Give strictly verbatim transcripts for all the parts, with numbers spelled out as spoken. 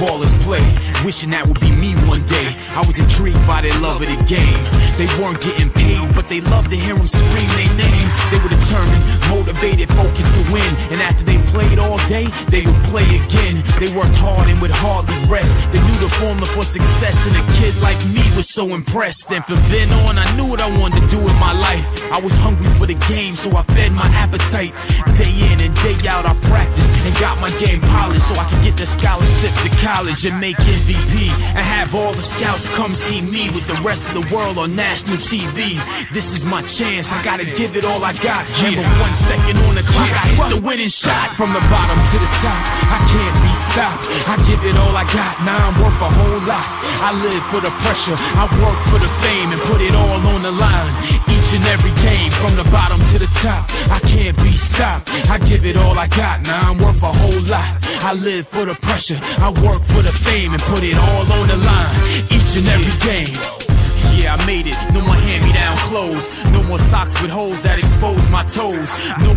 ballers play, wishing that would be me one day. I was intrigued by their love of the game. They weren't getting paid, but they loved to hear them scream their name. They were determined, motivated, focused to win. And after they played all day, they would play again. They worked hard and would hardly rest. They knew the formula for success, and a kid like me was so impressed. And from then on, I knew what I wanted to do with my life. I was hungry for the game, so I fed my appetite. Day in and day out, I practiced and got my game polished, so I could get the scholarship to college and make M V P, and have all the scouts come see me with the rest of the world on national T V. This is my chance, I gotta give it all I got. Remember, one second on the clock, I hit the winning shot. From the bottom to the top, I can't be stopped. I give it all I got, now I'm worth a whole lot. I live for the pressure, I work for the fame, and put it all on the line. Each and every game, from the bottom to the top, I can't be stopped. I give it all I got, now I'm worth a whole lot. I live for the pressure, I work for the fame, and put it all on the line. Each and every game. Yeah, I made it. No more hand-me-down clothes. No more socks with holes that expose my toes. No.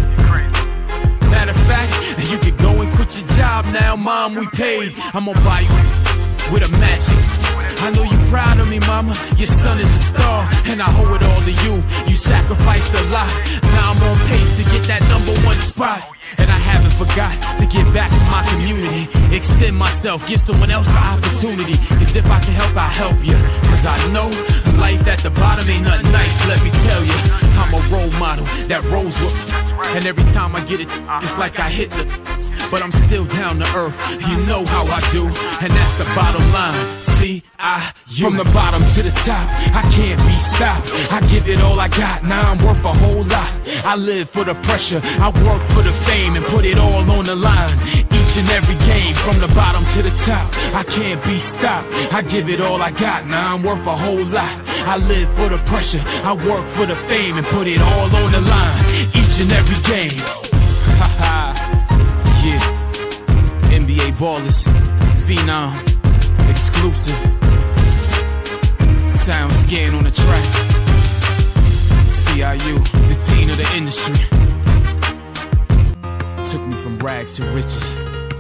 Matter of fact, you could go and quit your job now, mom, we paid. I'm gonna buy you with a magic. I know you proud of me, mama. Your son is a star, and I owe it all to you. You sacrificed a lot. Now I'm on pace to get that number one spot. And I haven't forgot to give back to my community. Extend myself, give someone else an opportunity. Cause if I can help, I'll help you. Cause I know life at the bottom ain't nothing nice, let me tell you. I'm a role model that rolls with, and every time I get it, it's like I hit the. But I'm still down to earth, you know how I do. And that's the bottom line, see, I, you. From the bottom to the top, I can't be stopped. I give it all I got, now I'm worth a whole lot. I live for the pressure, I work for the fame, and put it all on the line. Each and every game, from the bottom to the top, I can't be stopped. I give it all I got, now I'm worth a whole lot. I live for the pressure, I work for the fame, and put it all on the line. Each and every game. Haha. Yeah, N B A ballers, Phenom, exclusive. Sound scan on the track. C I U, the dean of the industry. Took me from rags to riches.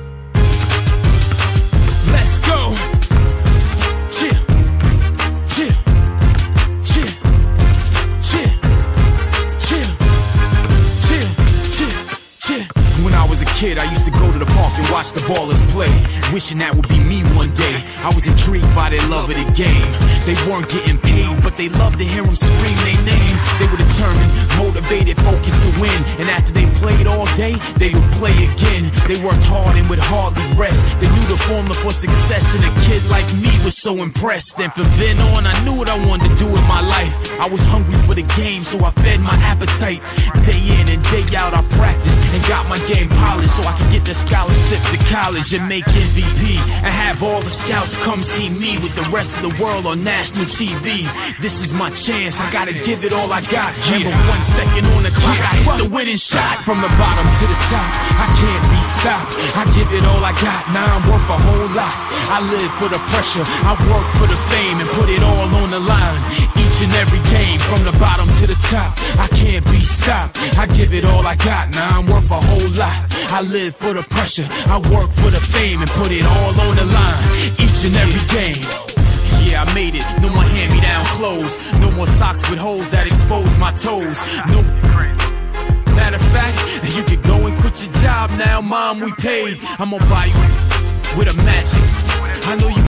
Let's go. Chill, chill, chill, chill, chill, chill, chill, chill. When I was a kid, I used to go to the park and watch the ballers play, wishing that would be me one day. I was intrigued by their love of the game. They weren't getting paid, but they loved to hear them scream their name. They were determined, motivated, focused to win. And after they played all day, they would play again. They worked hard and would hardly rest. They knew the formula for success, and a kid like me was so impressed. And from then on, I knew what I wanted to do with my life. I was hungry for the game, so I fed my appetite. Day in and day out, I practiced and got my game polished, so I could get the scholarship to college and make M V P, and have all the scouts come see me with the rest of the world on national T V. This is my chance, I gotta give it all I got. Remember, one second on the clock, I hit the winning shot. From the bottom to the top, I can't be stopped. I give it all I got, now I'm worth a whole lot. I live for the pressure, I work for the fame, and put it all on the line. Each and every game, from the bottom to the top, I can't be stopped. I give it all I got, now I'm worth a whole lot. I live for the pressure, I work for the fame, and put it all on the line. Each and every game. Yeah, I made it. No more hand-me-down clothes. No more socks with holes that expose my toes. No. Matter of fact, you could go and quit your job now, mom, we paid. I'm gonna buy you with a magic. I know you